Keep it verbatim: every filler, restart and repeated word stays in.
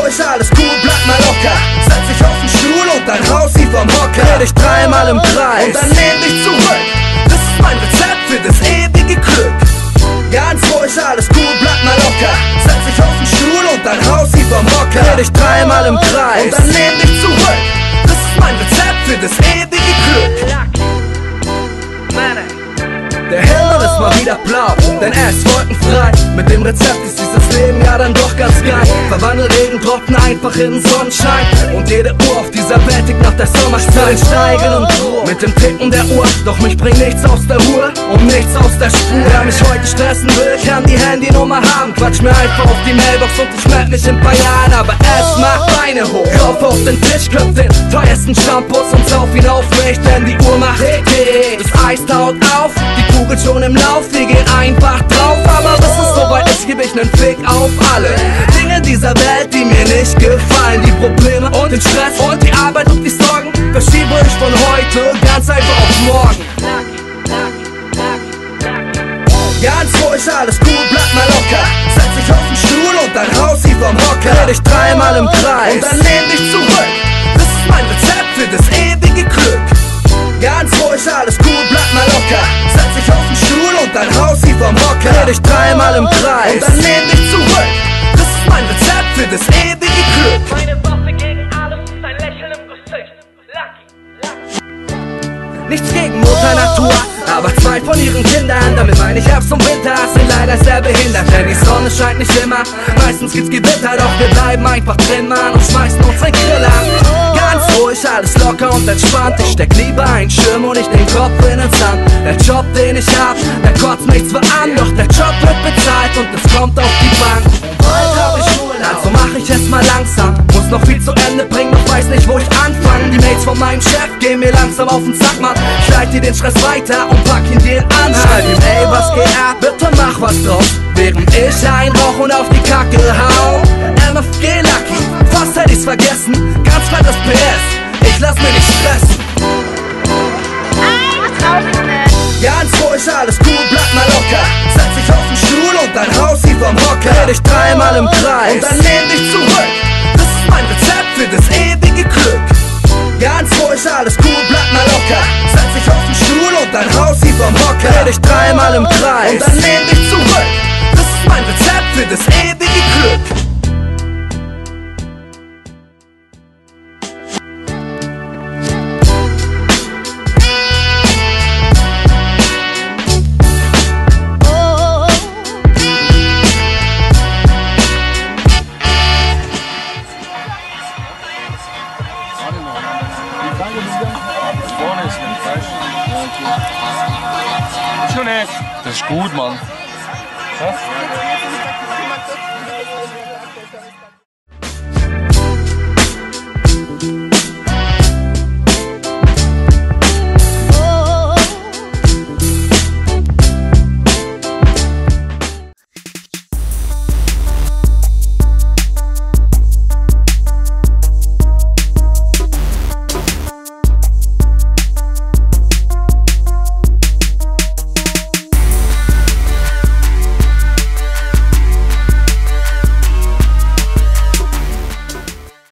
ruhig, alles cool, bleib mal locker. Setz dich auf den Stuhl und dann raus sie vom Hocker. Dreh dich dreimal im Kreis und dann nehm dich zurück. Das ist mein Rezept für das ewige Glück. Ganz ruhig, alles cool, bleib mal locker. Setz dich auf den Stuhl und dann raus sie vom Hocker. Dreh dich dreimal im Kreis und dann nehm dich zurück. Das ist mein Rezept für das ewige Glück. Der Himmel ist mal wieder blau, denn er ist wolkenfrei. Mit dem Rezept ist dieses Leben ja dann doch ganz geil. Verwandel Regentropfen einfach in Sonnenschein. Und jede Uhr auf dieser Welt tickt nach der Sommerzeit. Steigen und drohen mit dem Ticken der Uhr. Doch mich bringt nichts aus der Ruhe und nichts aus der Spur. Wer mich heute stressen will, kann die Handynummer haben. Quatsch mir einfach auf die Mailbox und ich meld mich in ein paar Jahren. Aber erstmal Beine hoch, Kopf auf den Tisch, köpf den teuersten Shampoos und sauf ihn auf mich. Denn die Uhr macht Tick, das Eis taut auf, die Kugel schon im Lauf, wir gehen einfach drauf. Aber bis es soweit ist, geb ich nen Fick auf alle Dinge dieser Welt, die mir nicht gefallen. Die Probleme und den Stress und die Arbeit und die Sorgen verschiebe ich von heute ganz einfach auf morgen. Ganz ruhig, alles cool, bleib mal locker. Setz dich auf den Stuhl und dann raus sie vom Hocker. Dreh dich dreimal im Kreis und dann nehm dich zurück. Das ist mein Rezept für das ewige Glück. Ganz ruhig, alles cool, bleib mal locker. Setz dich auf den Stuhl und dann raus sie vom Hocker. Dreh dich dreimal im Kreis und dann nehm dich zurück. Das ist mein Rezept für das ewige Glück. Meine Waffe gegen alles ist ein Lächeln im Gesicht. Lucky, Lucky. Nichts gegen Mutter Natur, aber zwei von ihren Kindern, damit meine ich Herbst und Winter, sind leider sehr behindert. Denn die Sonne scheint nicht immer, meistens gibt's Gewitter. Doch wir bleiben einfach drin, Mann, und schmeißen uns ein Grill an. Ganz ruhig, alles locker und entspannt. Ich steck lieber einen Schirm und nicht den Kopf in den Sand. Der Job, den ich hab, der kotzt mich zwar an, doch der Job wird bezahlt und es kommt auf die Bank. Bald hab ich Urlaub, also mach ich es mal langsam. Muss noch viel zu Ende bringen, doch weiß nicht, wo ich anfangen. Die Mates von meinem Chef gehen mir langsam auf den Sack, Mann. Ich leite dir den Stress weiter und pack ihn dir an. Schreib ihm, ey, was geht ab? Bitte mach was draus. Während ich einrauch und auf die Kacke hau. M F G Lucky, fast hätte ich's vergessen. Ganz fettes P S, ich lass mir nicht stressen. Ganz ruhig, alles cool, bleib mal locker. Setz dich auf den Stuhl und dann raus sie vom Hocker. Dreh dich dreimal im Kreis und dann nehm dich zurück. Das ist mein Rezept für das ewige Glück. Ganz ruhig, alles cool, bleib mal locker. Setz dich auf den Stuhl und dann raus sie vom Hocker. Dreh dich dreimal im Kreis und dann nehm dich zurück. Das ist mein Rezept für das ewige Glück. Das ist gut, Mann. Ja?